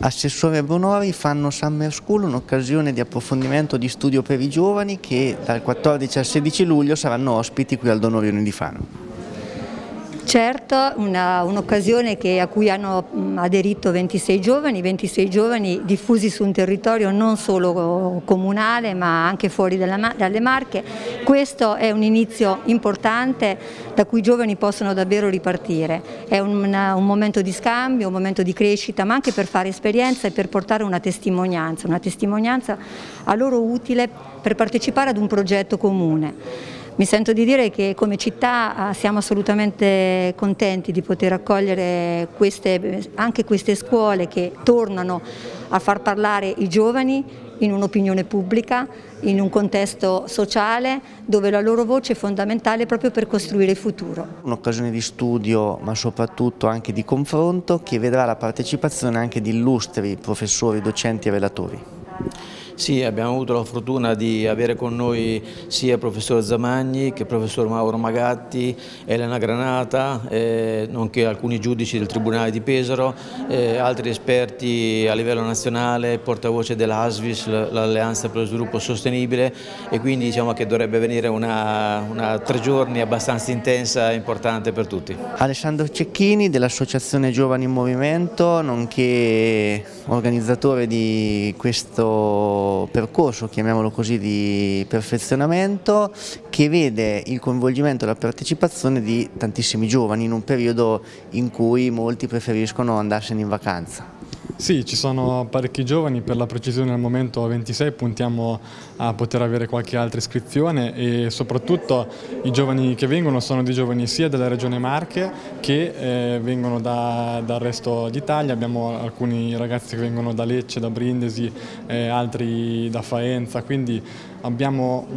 Assessore Bonori fanno Summer School, un'occasione di approfondimento di studio per i giovani che dal 14 al 16 luglio saranno ospiti qui al Donorione di Fano. Certo, un'occasione a cui hanno aderito 26 giovani diffusi su un territorio non solo comunale ma anche fuori dalle Marche. Questo è un inizio importante da cui i giovani possono davvero ripartire, è un momento di scambio, un momento di crescita, ma anche per fare esperienza e per portare una testimonianza a loro utile per partecipare ad un progetto comune. Mi sento di dire che come città siamo assolutamente contenti di poter accogliere anche queste scuole che tornano a far parlare i giovani in un'opinione pubblica, in un contesto sociale dove la loro voce è fondamentale proprio per costruire il futuro. Un'occasione di studio ma soprattutto anche di confronto che vedrà la partecipazione anche di illustri professori, docenti e relatori. Sì, abbiamo avuto la fortuna di avere con noi sia il professor Zamagni che il professor Mauro Magatti, Elena Granata, nonché alcuni giudici del Tribunale di Pesaro, altri esperti a livello nazionale, portavoce dell'ASVIS, l'Alleanza per lo Sviluppo Sostenibile, e quindi diciamo che dovrebbe venire una 3 giorni abbastanza intensa e importante per tutti. Alessandro Cecchini dell'Associazione Giovani in Movimento, nonché organizzatore di questo percorso, chiamiamolo così, di perfezionamento che vede il coinvolgimento e la partecipazione di tantissimi giovani in un periodo in cui molti preferiscono andarsene in vacanza. Sì, ci sono parecchi giovani, per la precisione al momento 26, puntiamo a poter avere qualche altra iscrizione e soprattutto i giovani che vengono sono dei giovani sia della Regione Marche che vengono dal resto d'Italia. Abbiamo alcuni ragazzi che vengono da Lecce, da Brindisi, altri da Faenza, quindi abbiamo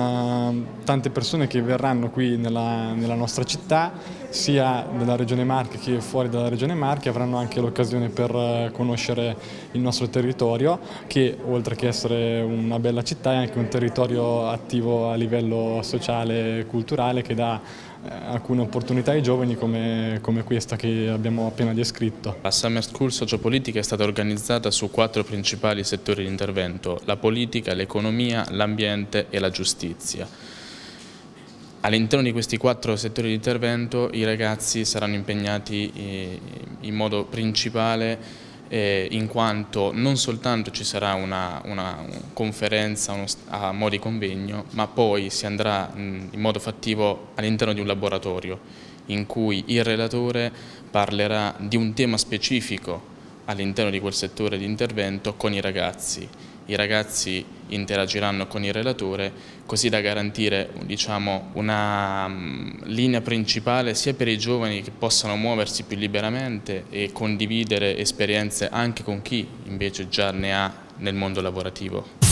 tante persone che verranno qui nella nostra città, sia della Regione Marche che fuori dalla Regione Marche, avranno anche l'occasione per conoscere il nostro territorio che, oltre che essere una bella città, è anche un territorio attivo a livello sociale e culturale che dà alcune opportunità ai giovani come questa che abbiamo appena descritto. La Summer School Sociopolitica è stata organizzata su 4 principali settori di intervento: la politica, l'economia, l'ambiente e la giustizia. All'interno di questi 4 settori di intervento i ragazzi saranno impegnati in modo principale in quanto non soltanto ci sarà una conferenza a mo' di convegno, ma poi si andrà in modo fattivo all'interno di un laboratorio in cui il relatore parlerà di un tema specifico all'interno di quel settore di intervento con i ragazzi. I ragazzi interagiranno con il relatore così da garantire, diciamo, una linea principale sia per i giovani che possano muoversi più liberamente e condividere esperienze anche con chi invece già ne ha nel mondo lavorativo.